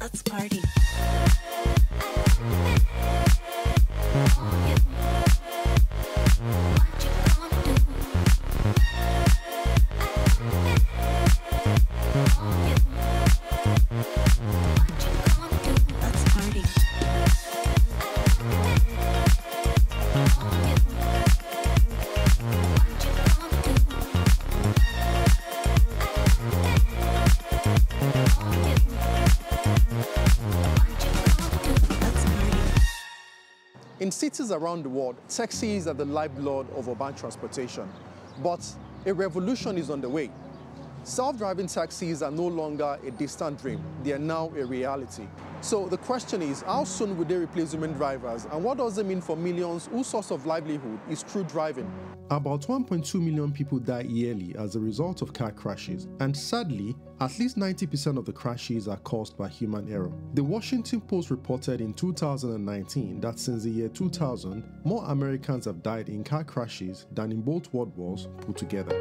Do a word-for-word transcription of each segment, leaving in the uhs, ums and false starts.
Let's party. In cities around the world, taxis are the lifeblood of urban transportation. But a revolution is on the way. Self-driving taxis are no longer a distant dream. They are now a reality. So the question is, how soon will they replace human drivers? And what does it mean for millions whose source of livelihood is through driving? About one point two million people die yearly as a result of car crashes. And sadly, at least ninety percent of the crashes are caused by human error. The Washington Post reported in two thousand nineteen that since the year two thousand, more Americans have died in car crashes than in both world wars put together.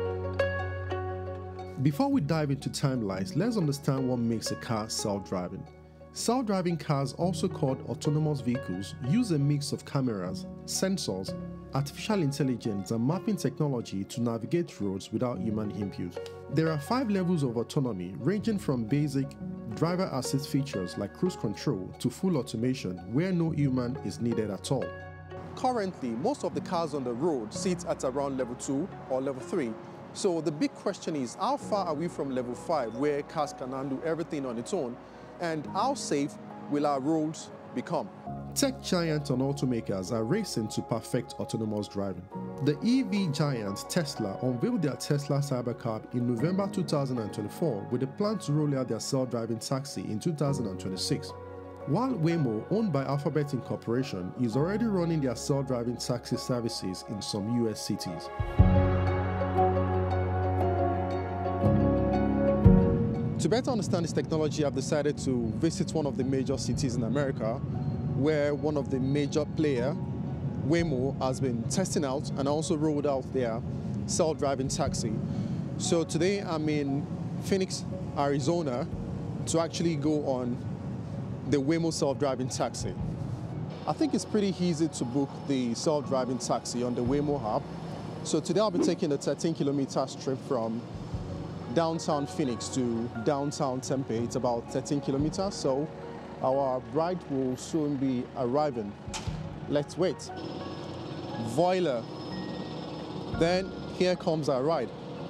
Before we dive into timelines, let's understand what makes a car self-driving. Self-driving cars, also called autonomous vehicles, use a mix of cameras, sensors, artificial intelligence, and mapping technology to navigate roads without human input. There are five levels of autonomy, ranging from basic driver assist features like cruise control to full automation, where no human is needed at all. Currently, most of the cars on the road sit at around level two or level three. So the big question is, how far are we from level five, where cars can handle everything on its own, and how safe will our roads become? Tech giants and automakers are racing to perfect autonomous driving. The E V giant Tesla unveiled their Tesla Cybercar in November two thousand twenty-four with a plan to roll out their self-driving taxi in two thousand twenty-six. While Waymo, owned by Alphabet Incorporation, is already running their self-driving taxi services in some U S cities. To better understand this technology, I've decided to visit one of the major cities in America, where one of the major players, Waymo, has been testing out and also rolled out their self-driving taxi. So today I'm in Phoenix, Arizona, to actually go on the Waymo self-driving taxi. I think it's pretty easy to book the self-driving taxi on the Waymo app. So today I'll be taking a thirteen kilometer trip from downtown Phoenix to downtown Tempe. It's about thirteen kilometers, so our ride will soon be arriving. Let's wait. Voila. Then here comes our ride.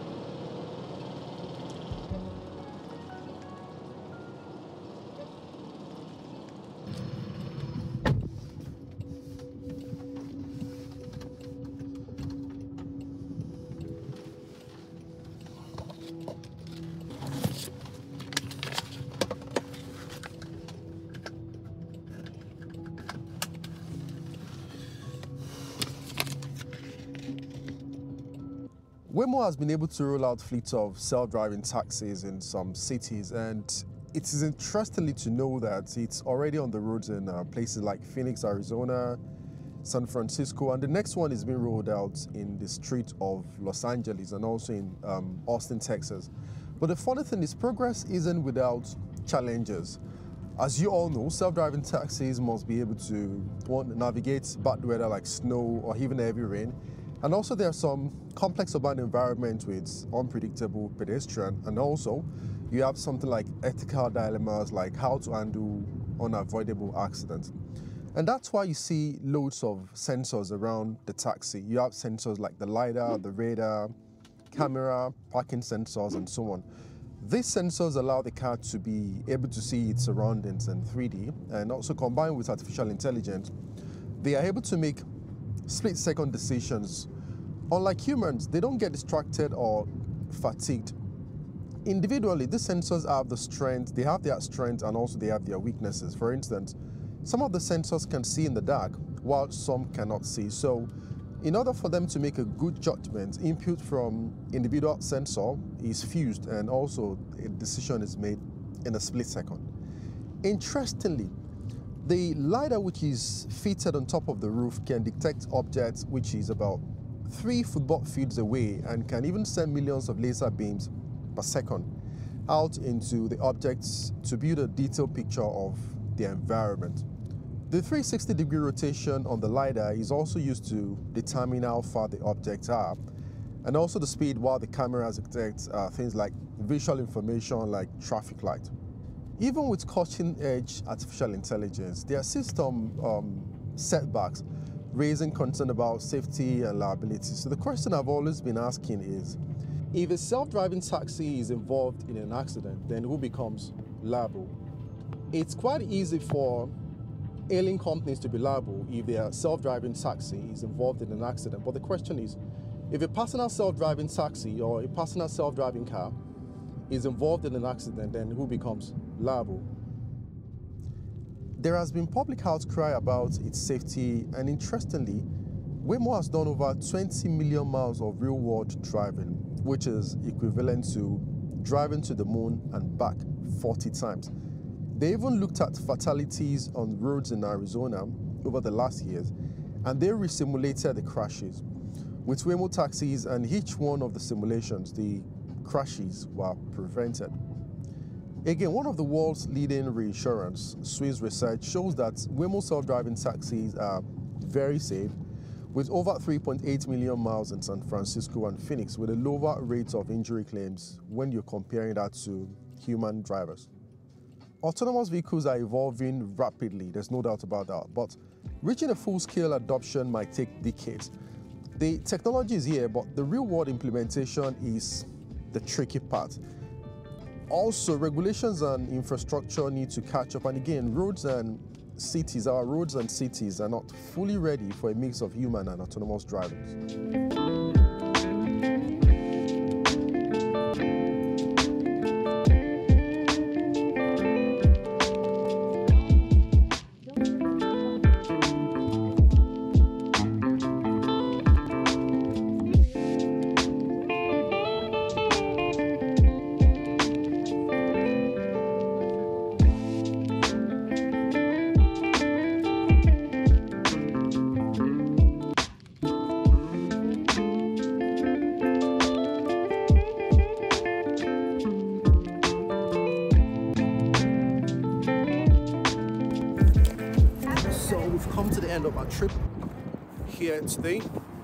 Waymo has been able to roll out fleets of self-driving taxis in some cities, and it is interestingly to know that it's already on the roads in uh, places like Phoenix, Arizona, San Francisco, and the next one is being rolled out in the street of Los Angeles and also in um, Austin, Texas. But the funny thing is, progress isn't without challenges. As you all know, self-driving taxis must be able to one, navigate bad weather like snow or even heavy rain. And also there are some complex urban environments with unpredictable pedestrians, and also you have something like ethical dilemmas like how to handle unavoidable accidents. And that's why you see loads of sensors around the taxi. You have sensors like the LiDAR, the radar, camera, parking sensors, and so on. These sensors allow the car to be able to see its surroundings in three D, and also combined with artificial intelligence, they are able to make split-second decisions. Unlike humans, they don't get distracted or fatigued. Individually, these sensors have the strength, they have their strengths and also they have their weaknesses. For instance, some of the sensors can see in the dark, while some cannot see. So, in order for them to make a good judgment, input from individual sensor is fused and also a decision is made in a split second. Interestingly, the LiDAR, which is fitted on top of the roof, can detect objects which is about three football fields away and can even send millions of laser beams per second. out into the objects to build a detailed picture of the environment. The three hundred sixty degree rotation on the LiDAR is also used to determine how far the objects are, and also the speed while the cameras detect uh, things like visual information like traffic light. Even with cutting-edge artificial intelligence, there are still some um, setbacks, raising concern about safety and liability. So the question I've always been asking is, if a self-driving taxi is involved in an accident, then who becomes liable? It's quite easy for hailing companies to be liable if their self-driving taxi is involved in an accident. But the question is, if a personal self-driving taxi or a personal self-driving car is involved in an accident, then who becomes liable? There has been public outcry about its safety, and interestingly, Waymo has done over twenty million miles of real-world driving, which is equivalent to driving to the moon and back forty times. They even looked at fatalities on roads in Arizona over the last years, and they resimulated the crashes. With Waymo taxis and each one of the simulations, the crashes were prevented. Again, one of the world's leading reinsurance, Swiss research, shows that Waymo self-driving taxis are very safe, with over three point eight million miles in San Francisco and Phoenix, with a lower rate of injury claims when you're comparing that to human drivers. Autonomous vehicles are evolving rapidly, there's no doubt about that, but reaching a full-scale adoption might take decades. The technology is here, but the real-world implementation is the tricky part. Also, regulations and infrastructure need to catch up, and again, roads and cities, our roads and cities are not fully ready for a mix of human and autonomous driving. Come to the end of our trip here today.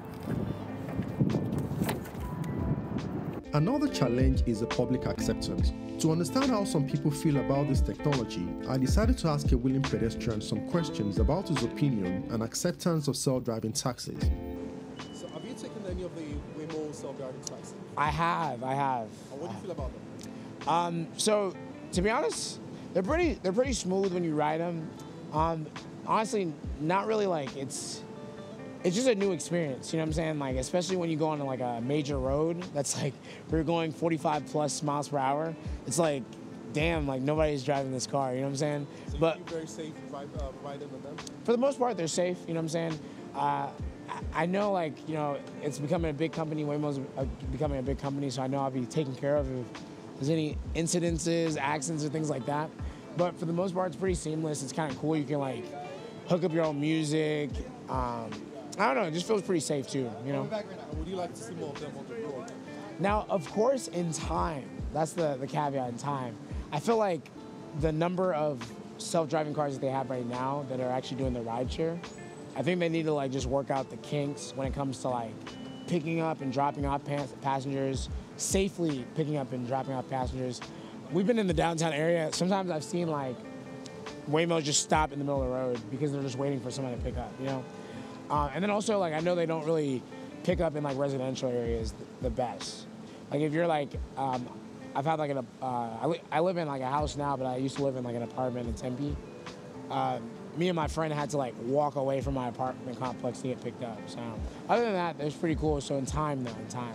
Another challenge is the public acceptance. To understand how some people feel about this technology, I decided to ask a willing pedestrian some questions about his opinion and acceptance of self-driving taxis. So have you taken any of the Waymo self-driving taxis? I have, I have. And what do you feel about them? Um, so, to be honest, they're pretty, they're pretty smooth when you ride them. Um, honestly, not really like, it's, it's just a new experience, you know what I'm saying? Like, especially when you go on like a major road that's like, we're going forty-five plus miles per hour. It's like, damn, like nobody's driving this car, you know what I'm saying? So but you feel very safe ride, uh, riding with them? For the most part, they're safe, you know what I'm saying? Uh, I know, like, you know, it's becoming a big company, Waymo's becoming a big company, so I know I'll be taken care of if there's any incidences, accidents, or things like that. But for the most part, it's pretty seamless. It's kind of cool. You can, like, hook up your own music. Um, I don't know, it just feels pretty safe, too, you know? Would you like to see more of them on the road? Now, of course, in time, that's the, the caveat, in time. I feel like the number of self-driving cars that they have right now that are actually doing the rideshare, I think they need to like just work out the kinks when it comes to like picking up and dropping off passengers, safely picking up and dropping off passengers. We've been in the downtown area. Sometimes I've seen like Waymo just stop in the middle of the road because they're just waiting for someone to pick up, you know? Uh, and then also like I know they don't really pick up in like residential areas the, the best. Like if you're like, um, I've had like an, uh, I, li I live in like a house now, but I used to live in like an apartment in Tempe. Uh, me and my friend had to like walk away from my apartment complex to get picked up. So other than that, it was pretty cool. So in time though, in time.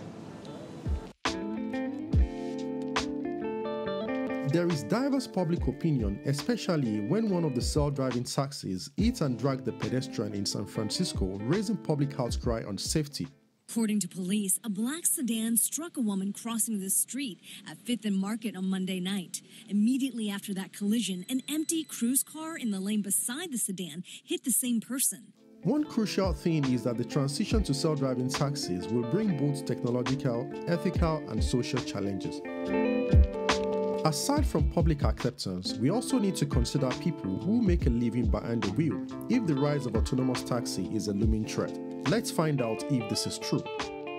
There is diverse public opinion, especially when one of the self-driving taxis hit and dragged the pedestrian in San Francisco, raising public outcry on safety. According to police, a black sedan struck a woman crossing the street at Fifth and Market on Monday night. Immediately after that collision, an empty cruise car in the lane beside the sedan hit the same person. One crucial thing is that the transition to self-driving taxis will bring both technological, ethical, and social challenges. Aside from public acceptance, we also need to consider people who make a living behind the wheel if the rise of autonomous taxi is a looming threat. Let's find out if this is true.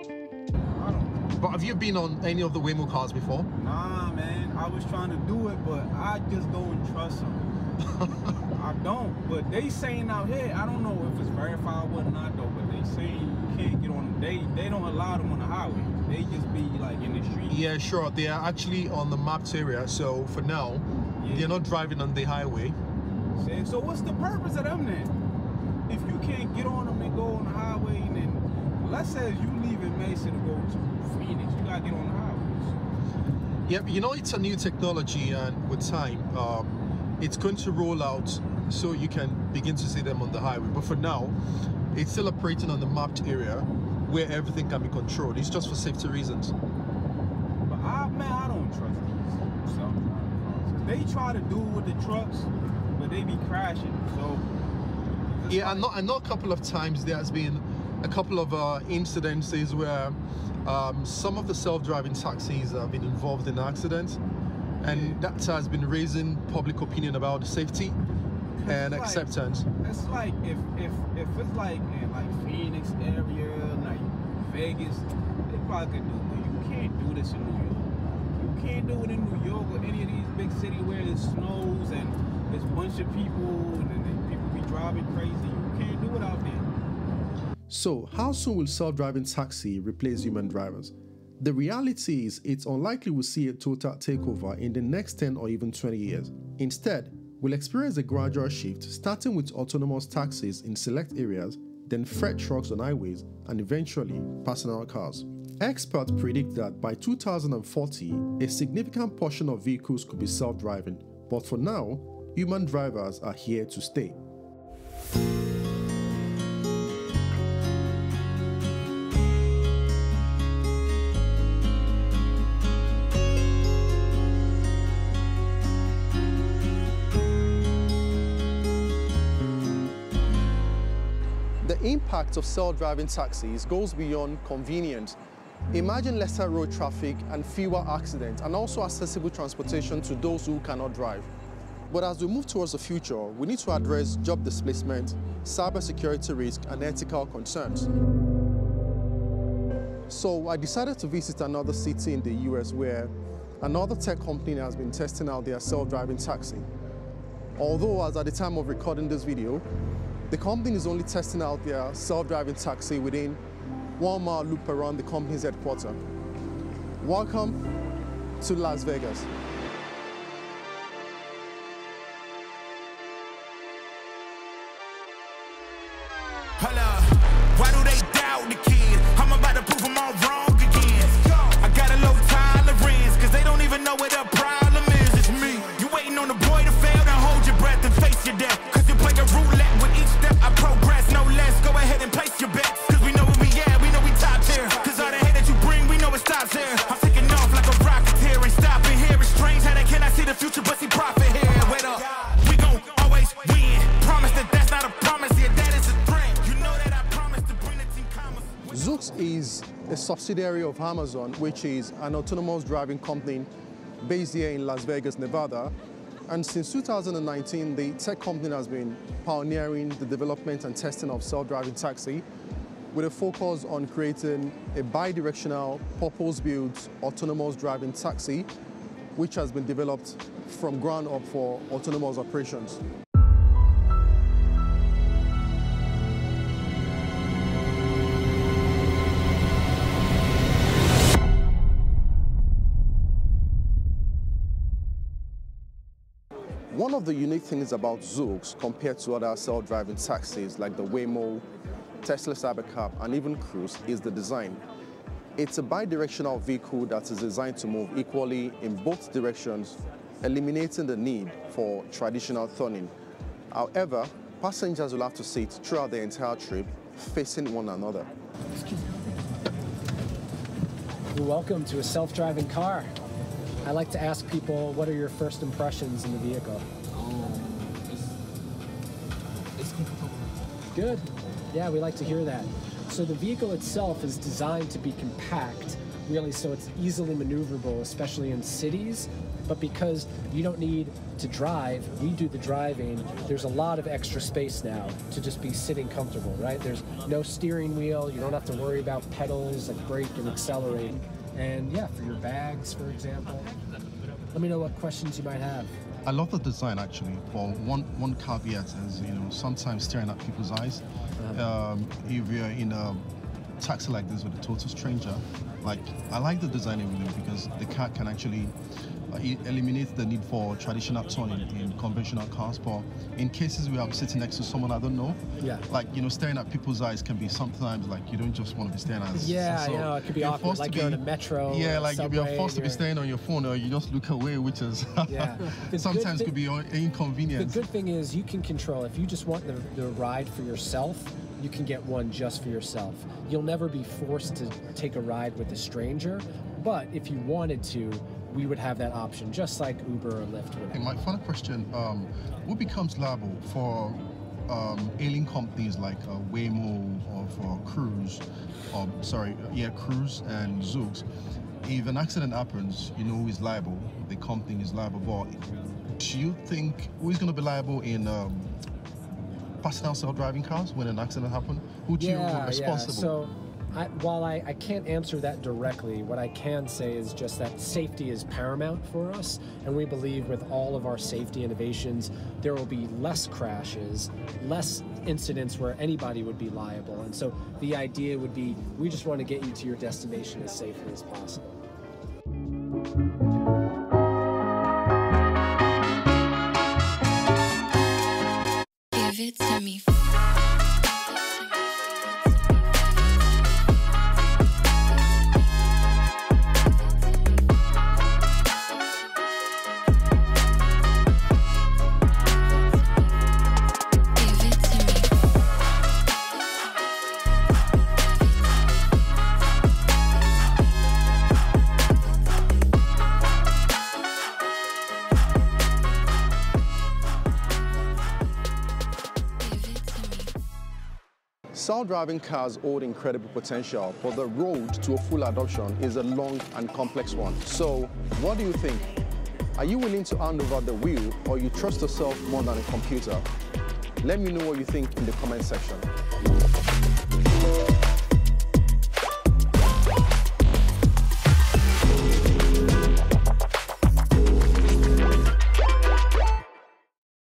But have you been on any of the Waymo cars before? Nah, man. I was trying to do it, but I just don't trust them. I don't. But they saying out here, I don't know if it's verified or not, though, but they say you can't get on them. They, they don't allow them on the highway. They just be, like, in the street. Yeah, sure. They are actually on the mapped area, so for now, yeah. They're not driving on the highway. So what's the purpose of them then? If you can't get on them and go on the highway, and then, let's say you leaving Mesa to go to Phoenix, you gotta get on the highways. Yeah, you know, it's a new technology, and with time, um, it's going to roll out so you can begin to see them on the highway. But for now, it's still operating on the mapped area where everything can be controlled. It's just for safety reasons. But I, man, I don't trust these self-driving cars. They try to do it with the trucks, but they be crashing. So yeah, I know, I know a couple of times there has been a couple of uh, incidences where um, some of the self-driving taxis have been involved in accidents, and that has been raising public opinion about safety and it's acceptance. Like, it's like if if if it's like in like Phoenix area, like Vegas, they probably could do it. You can't do this in New York. You can't do it in New York or any of these big cities where it snows and there's a bunch of people and then people be driving crazy. You can't do it out there. So, how soon will self-driving taxi replace human drivers? The reality is it's unlikely we'll see a total takeover in the next ten or even twenty years. Instead, we'll experience a gradual shift, starting with autonomous taxis in select areas, then freight trucks on highways, and eventually personal cars. Experts predict that by two thousand forty, a significant portion of vehicles could be self-driving, but for now, human drivers are here to stay. The impact of self-driving taxis goes beyond convenience. Imagine lesser road traffic and fewer accidents, and also accessible transportation to those who cannot drive. But as we move towards the future, we need to address job displacement, cybersecurity risk, and ethical concerns. So I decided to visit another city in the U S where another tech company has been testing out their self-driving taxi. Although, as at the time of recording this video, the company is only testing out their self-driving taxi within one mile loop around the company's headquarters. Welcome to Las Vegas. Hello, why do they doubt the kid? I'm about to prove them all wrong again. I got a low tolerance, cause they don't even know what the problem is. It's me. You waiting on the boy to fail, then hold your breath and face your death. Cause you play a roulette with each step I progress, no less. Go ahead and place your bets, cause we know where we at, we know we top tier. Cause all the hate that you bring, we know it stops here. I'm taking off like a rocketeer and stopping here. It's strange how they cannot see the future but see profit here. Wait up, we gon' always win. Promise that that's not a promise, yeah, that is a threat. You know that I promise to bring the team commerce. Zoox is a subsidiary of Amazon, which is an autonomous driving company based here in Las Vegas, Nevada. And since two thousand nineteen, the tech company has been pioneering the development and testing of self-driving taxi with a focus on creating a bi-directional, purpose-built autonomous driving taxi, which has been developed from ground up for autonomous operations. One of the unique things about Zoox compared to other self-driving taxis like the Waymo, Tesla Cybercab, and even Cruise is the design. It's a bi-directional vehicle that is designed to move equally in both directions, eliminating the need for traditional turning. However, passengers will have to sit throughout the entire trip facing one another. Welcome to a self-driving car. I like to ask people, what are your first impressions in the vehicle? Um, it's, it's comfortable. Good. Yeah, we like to hear that. So the vehicle itself is designed to be compact, really so it's easily maneuverable, especially in cities. But because you don't need to drive, we do the driving, there's a lot of extra space now to just be sitting comfortable, right? There's no steering wheel, you don't have to worry about pedals like brake and accelerate. And yeah, for your bags, for example. Let me know what questions you might have. I love the design actually, but one, one caveat is, you know, sometimes staring at people's eyes. Uh-huh. Um, if you're in a taxi like this with a total stranger, like, I like the design really because the car can actually uh, it eliminates the need for traditional turning in conventional cars. But in cases where I'm sitting next to someone I don't know, yeah, like, you know, staring at people's eyes can be sometimes like you don't just want to be staring at. Yeah, so you know, it could be awkward, like you're in a metro. Yeah, like subway, you're forced to be staring on your phone, or you just look away, which is yeah. sometimes could be an inconvenience. The good thing is you can control. If you just want the, the ride for yourself, you can get one just for yourself. You'll never be forced to take a ride with a stranger, but if you wanted to, we would have that option, just like Uber or Lyft would. Okay, my final question, um, who becomes liable for um, ailing companies like uh, Waymo or for Cruise, or sorry, yeah, Cruise and Zoox? If an accident happens, you know who is liable, the company is liable, but do you think who is going to be liable in um, personal self-driving cars when an accident happens? Who do yeah, you hold responsible? Yeah. So, I, while I, I can't answer that directly, what I can say is just that safety is paramount for us, and we believe with all of our safety innovations, there will be less crashes, less incidents where anybody would be liable. And so the idea would be, we just want to get you to your destination as safely as possible. Give it to me. Self-driving cars hold incredible potential, but the road to a full adoption is a long and complex one. So, what do you think? Are you willing to hand over the wheel, or you trust yourself more than a computer? Let me know what you think in the comment section.